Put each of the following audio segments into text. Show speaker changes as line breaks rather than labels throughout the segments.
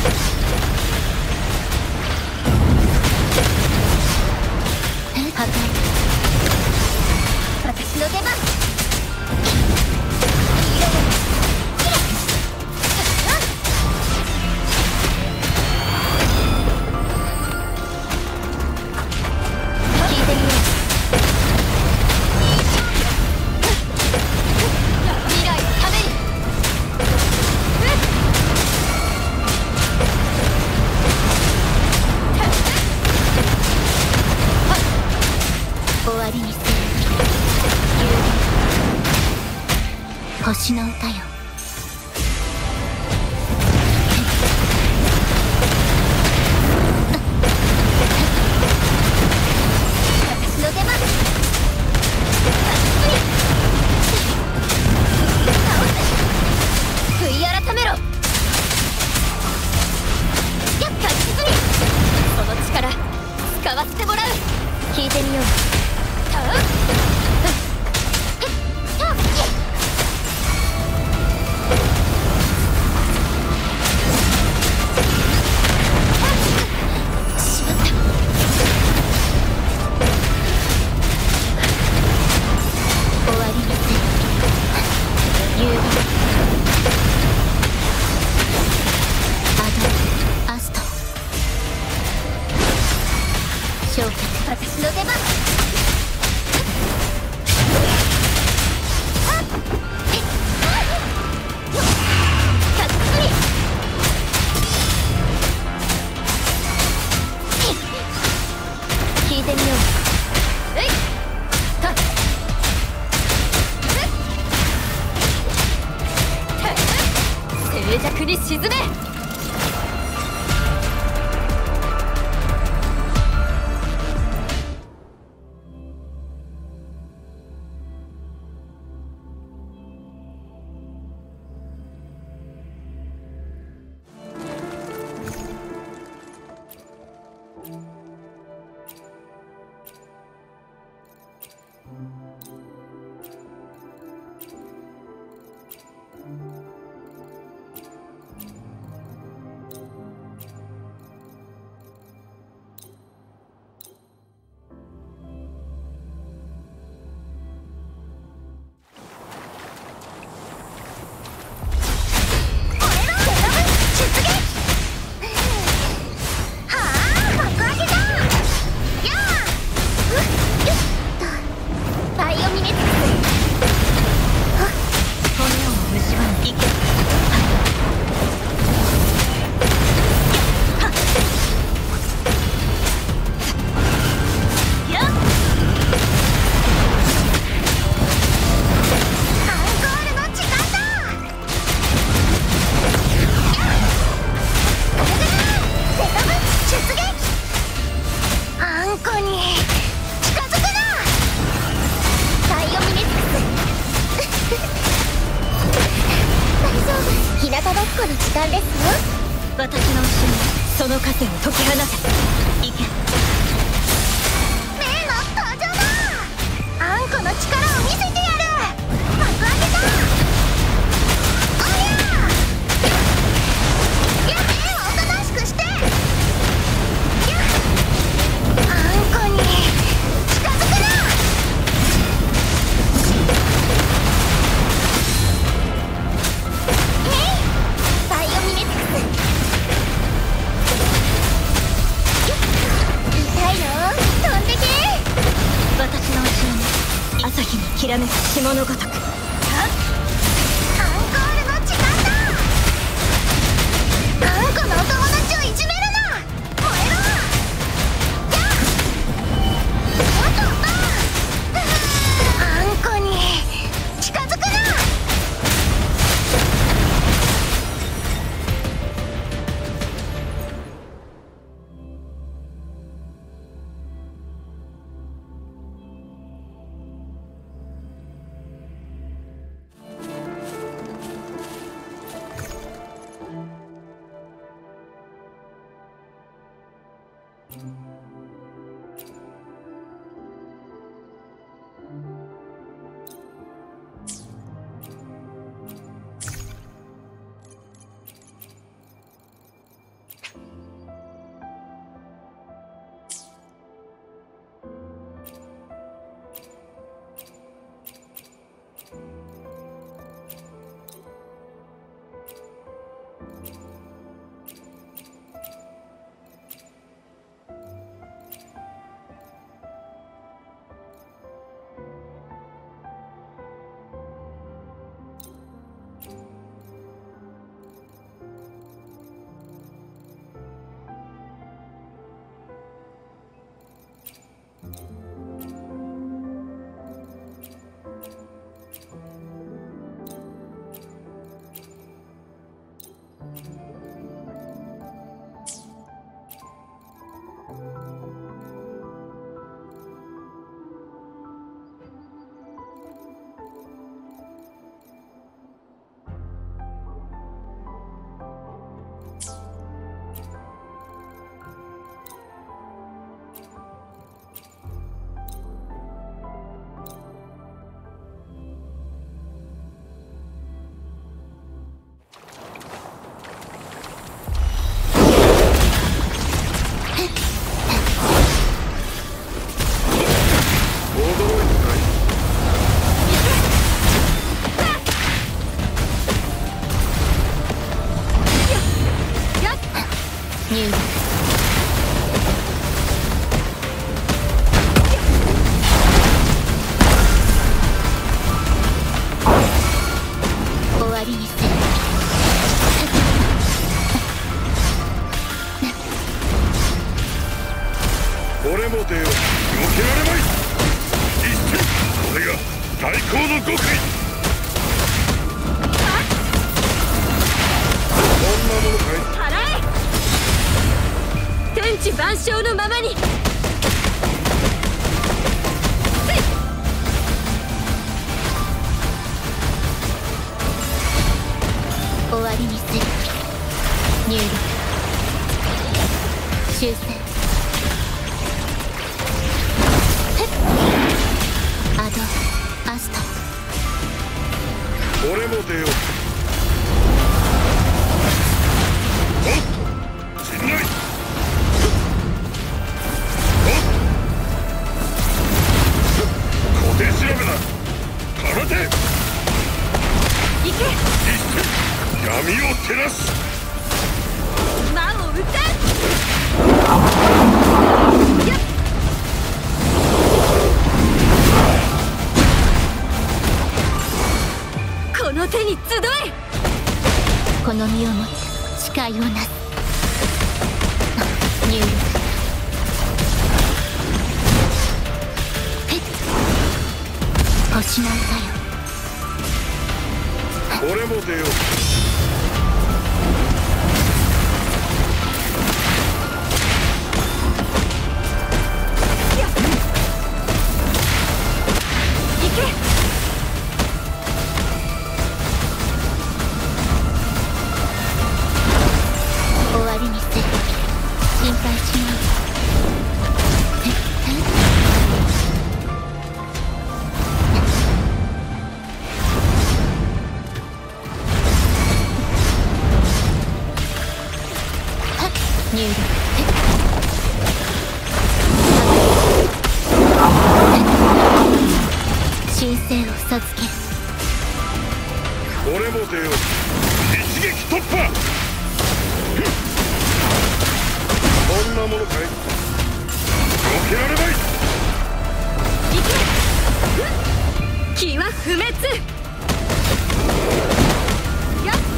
破壊。私の出番。星の歌よ。私の出番。悔い改めろ。確実にその力使わせてもらう。聞いてみよう。私の出番。聞いてみよう。静寂に沈め。この時間ですよ。私の後ろにその枷を解き放て。いけ。メイの登場だ。あんこの力を見せてやる。幕開けだ。おややめをおとなしくして。やあんこに近づくな。私の後ろに朝日がきらめく霜のごとく。アンコールの時間だ。あんこのお友達をいじめるな。燃えろ。やっあんこに近づくな。
これもてよ、避けられまい。一戦、これが最高の極意。こんなものかい。
払え。天地万象のままに。
終わりにする。入力修正アドアスト。
これも出よう。おっ陣内。おっ小手調べだ。空手
行け。
一戦闇を照らす。
魔を撃て。やっこの手に集え。
この身をもって誓いをなす。入力星の歌よ。
これも出よう。
入力神聖を授ける。
これも出よう。一撃突破。こんなものかい。避けられまい。
行け。気は不滅。やっ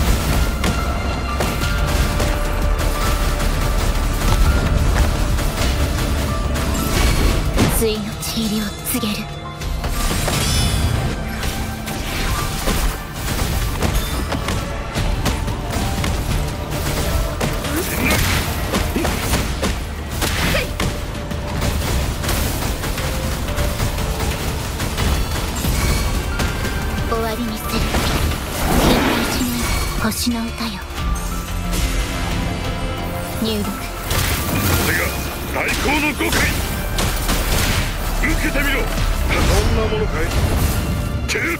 ついのちぎりを告げる。終わりにする。心配しない星の歌よ。入力
これが最高の極意。受けてみろ。そんなものかい。蹴る。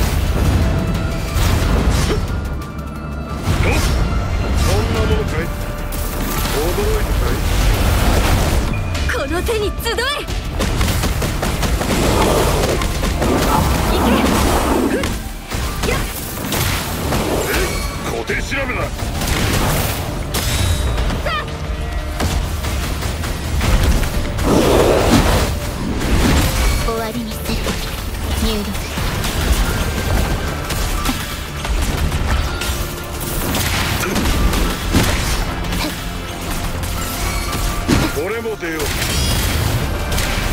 おっそんなものかい。驚いたかい。
この手に集え。行け。やっ
小手調べだ。
終わりにする。入力
これも出よう。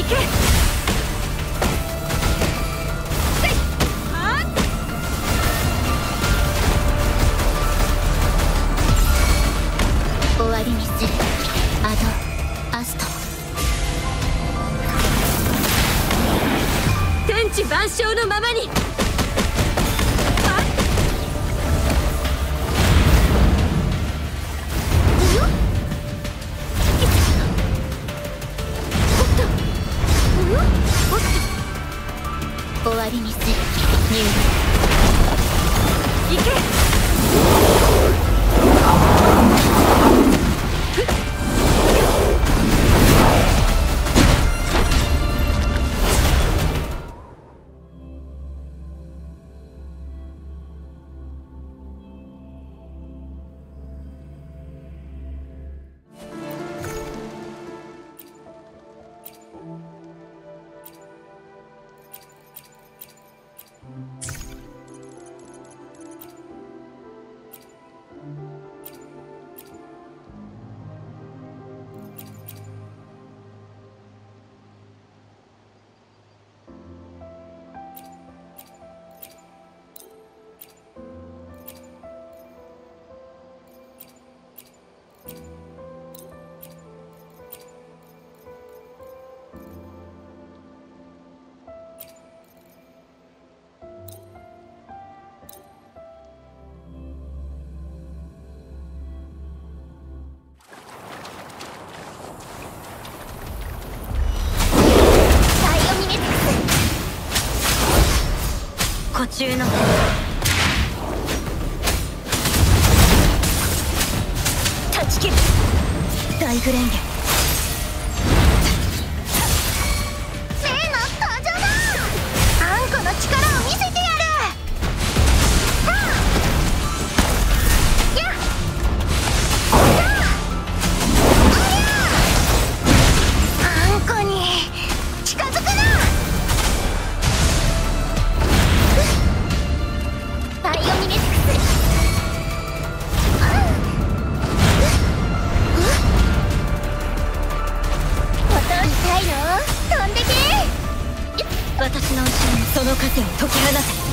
け。せいはっ。
終わりにする。アドアスト。
天地万象のままに。
終わりにする。入
行け。途中の断ち切る。大グレンゲ。
例の登場だ。あんこの力を見せてやる。はあやっやっあんこに近づくな。バイオミメティクス。音痛いの？飛んでけ。
私の後ろにその風を解き放て。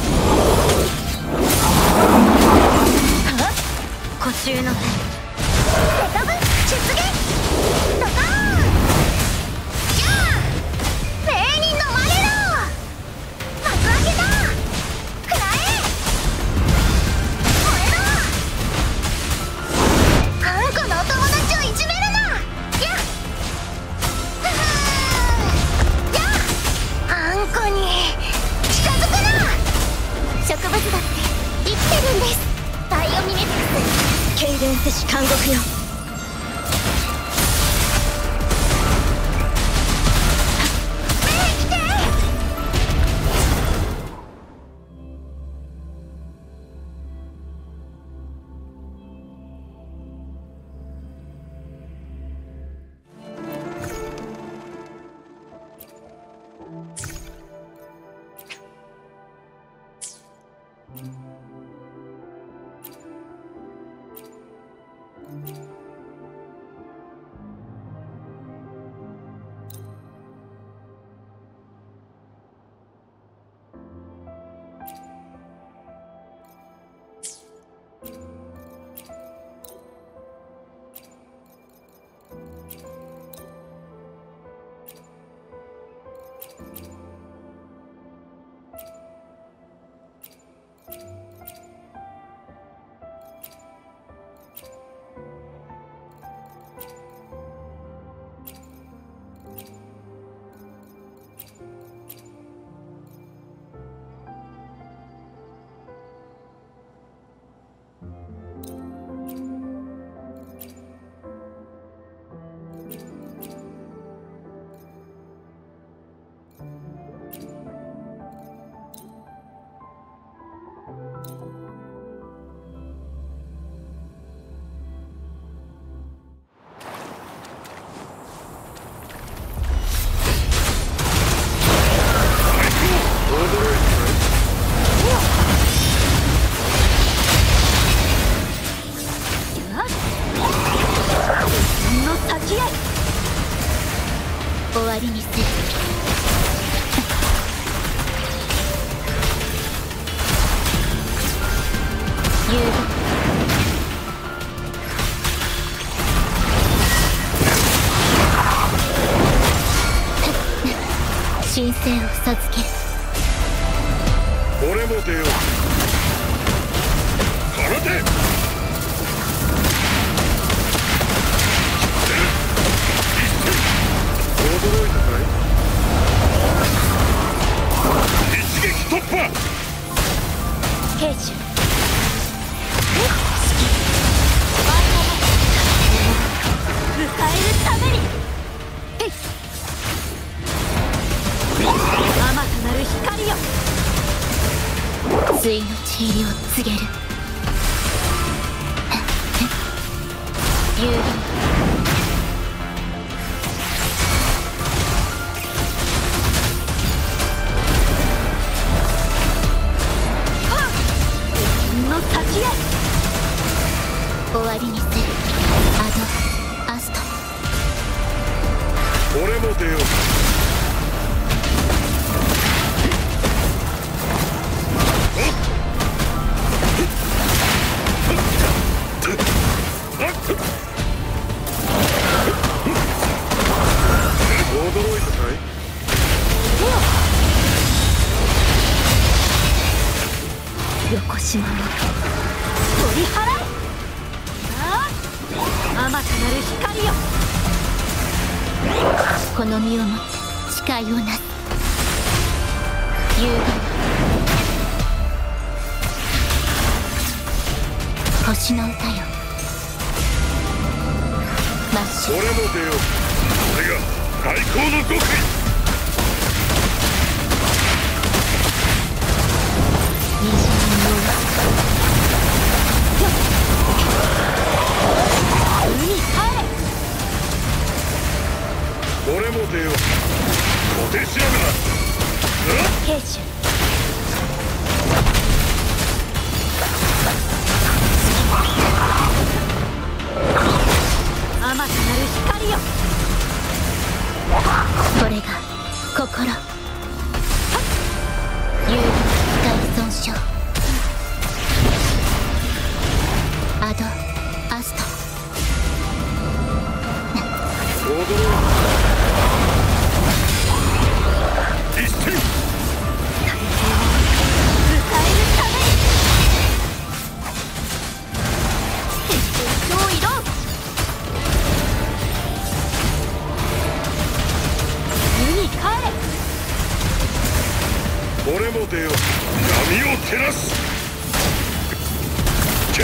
呼吸の
セトブ出撃ドカーン。やあ霊に飲まれろ。幕開けだ。食らえ。燃えろ。あんこのお友達をいじめるな。やっやあんこに近づくな。植物だって生きてるんです。バイオミメティクス。
痙攣せし監獄よ。
遊戯神聖を授ける。
俺も出よう。空手驚いたかい。一撃突破。
兵士迎えるためにあまたなる光よ。ついのち入りを告げる。遊戯の先へ終わりにする。アドアスト。
俺も出よう。驚いたかい。
横島を取り払え。あまたなる光よ。この身をもって誓いをなす。遊戯星の歌よ。マッシュ。
俺も出よう。これが最高の極意。
虹のよう海に帰れ。
俺も出よう。小手調べだ。
兵士あまたなる光よ。これが心。遊戯大損傷。アドアスト。
驚いた。一戦。
迎えるために超移動。海帰れ。
俺も出よう。闇を照らす。蹴る。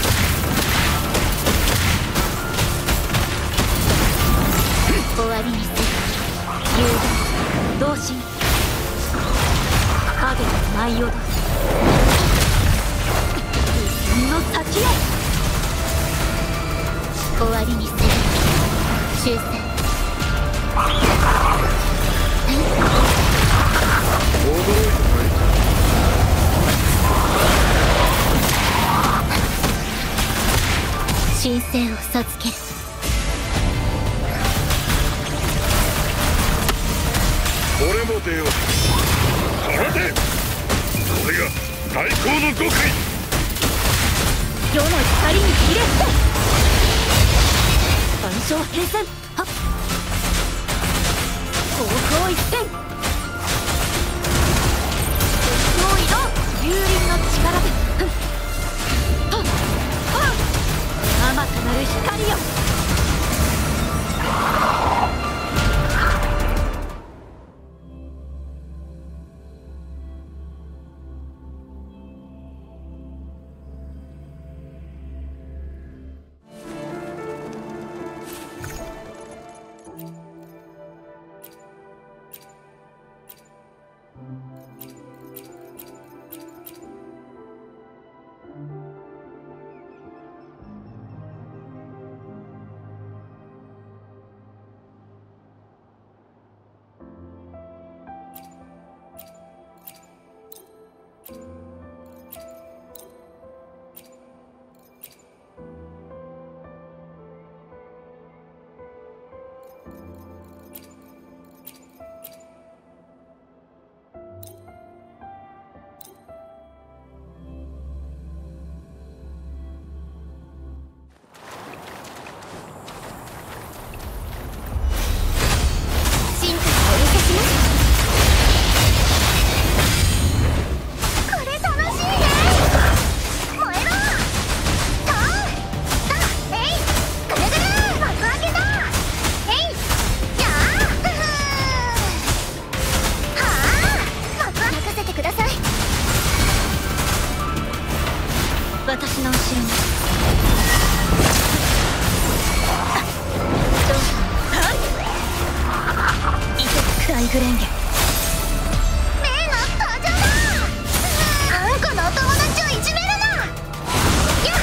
終わりにする。遊戯同心。影の舞い踊る。の先へ終わりにする。終戦。
驚いたかい。
神聖を授ける。
俺も出よう。空手。これが最高の極意。
世の光にひれ伏せ。万象平然。はっ方向一転。超移動。竜輪の力で。はっはっあまたなる光よ。 私の後ろに。どうぞ。大グレンゲ。メイの登場だ。あんこのお友達をいじめるな。やっ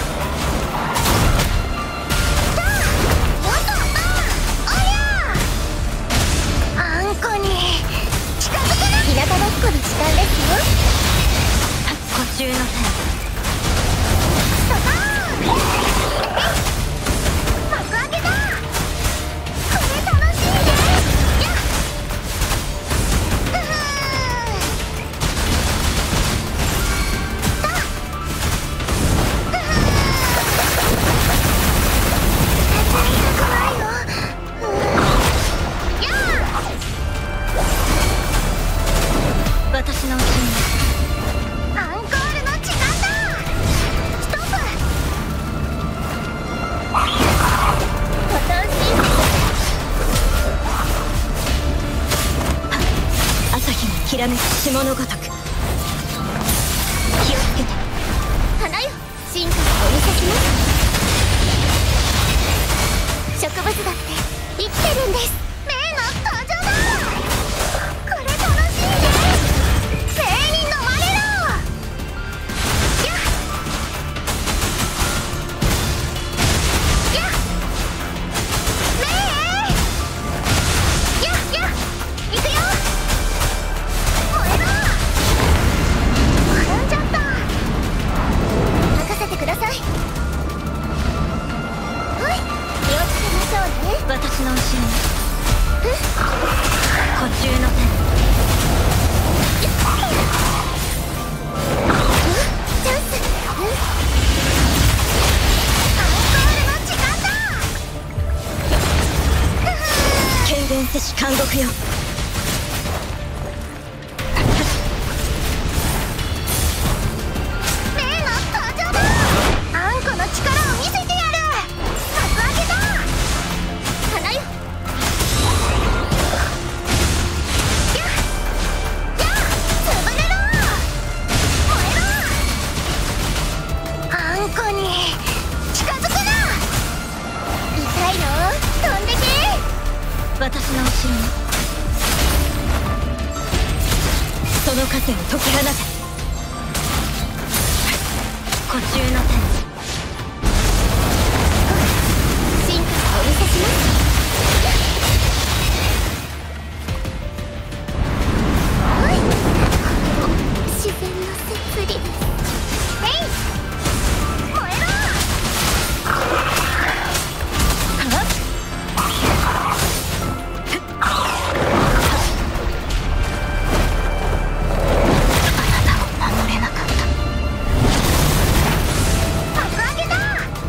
さあもっとおりゃあんこに近づくな。日向ぼっこの時間ですよ。
途中の
ドカーン。幕開けだ。これ楽しいね。やっ
私の後ろに。
アンコールの時間だ。ストップ。ボタンシン
朝日がきらめく霜のごとく。気をつけて。
花よ、進化をお見せします。植物だって生きてるんです。メイの登場だ。これ楽しいね。メイに飲まれろ。やっやっメイやっやっ行くよ。燃えろ。転んじゃった。任せてください。はい、気をつけましょうね。
私の後ろに。
えっ
途中の
チャンス。アンコールの時間だ。
権限せし監獄よ。
メイの登場だ。あんこの力を見せてやる。幕開けだ。花よ。やっやっ潰れろ。燃えろ。あんこに近づくな。痛いの？飛んでけ。
私の後ろに。その風を解き放て。途中の
進化をお見せします。はい、自然の摂理です。メイ燃えろ。
守れなかった。
幕開けだ。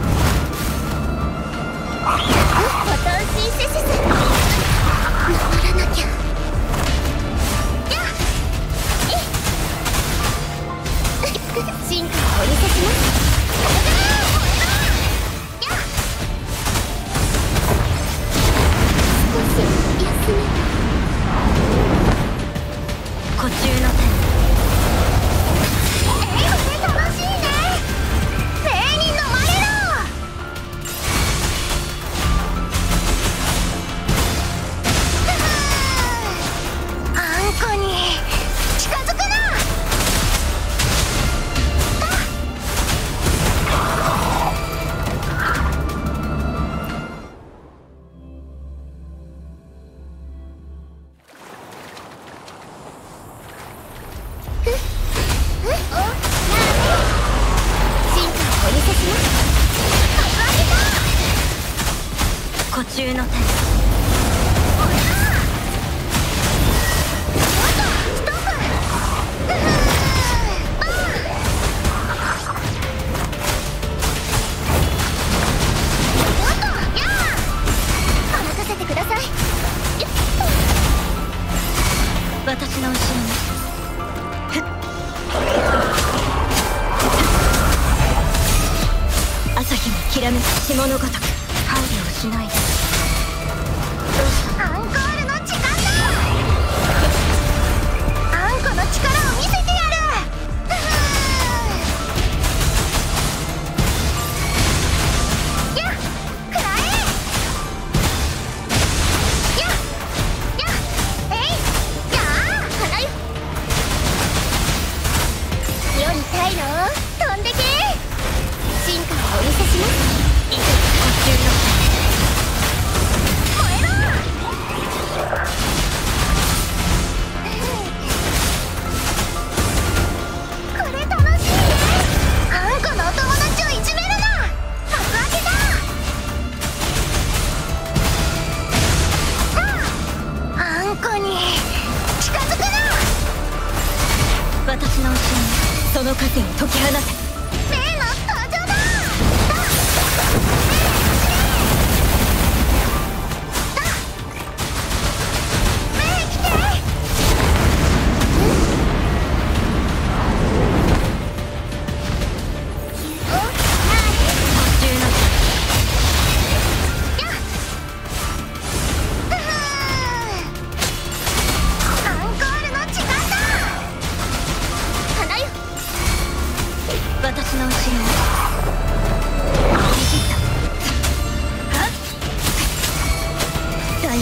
ボタンシンセシス。守らなきゃ。やっ進化をお見せします。やっ少し休め。
途中の
これ楽しいね。メイに飲まれろ。あんこに近づくな。進化をお見せします。幕開けだ。
途中の
ストップ。やー任せてください。
私の後ろに。朝日がきらめく霜のごとく。配慮をしないで。
アンコールの時間だ。あんこの力を見せてやる。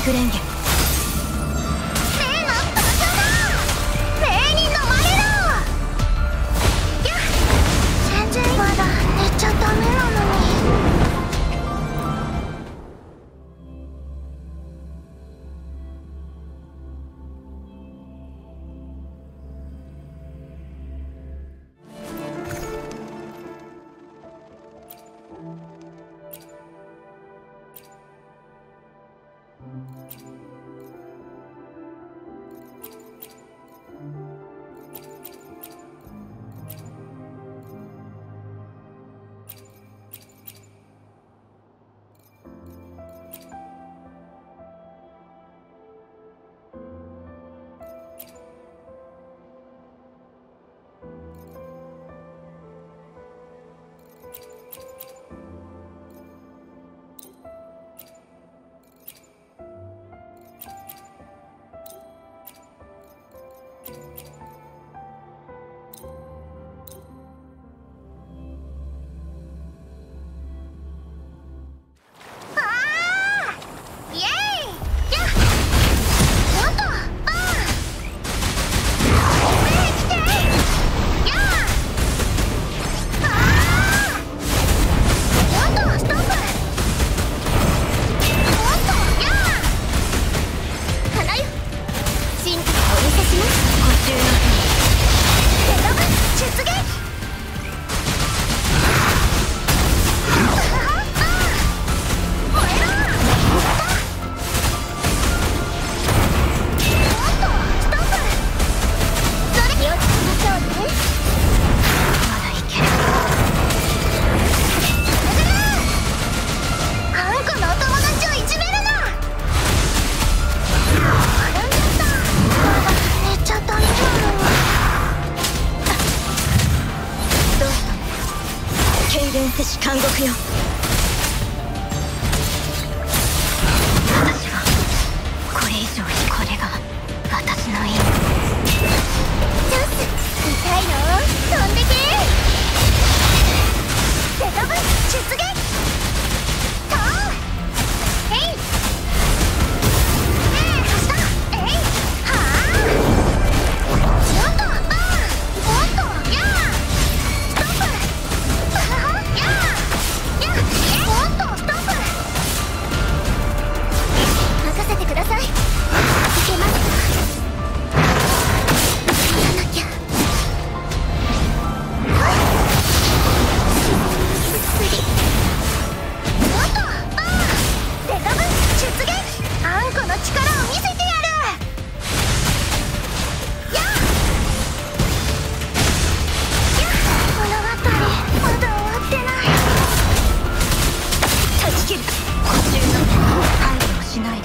グレンゲ。
例の登場だ。霊人のマレロ。やっ、全然まだ寝ちゃダメなのに。
せし監獄よ。私はこれ以上にこれが私の意味。
チャンス痛いの飛んでけ。セトブ出撃。トーえい発射えいはあちょっとおっとやーストップははやーやおっとストップ任せてください。いけますか。やらなきゃ。あんこの力を見せてやる。やっ物語まだ終わってない。
断ち切る。補充の配慮をしないで。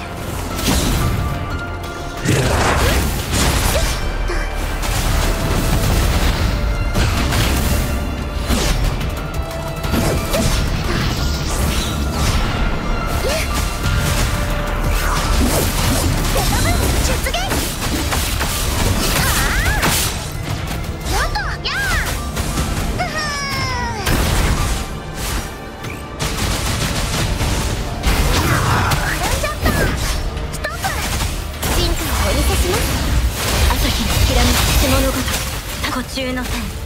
朝日のきらめく霜のごとく途中の線。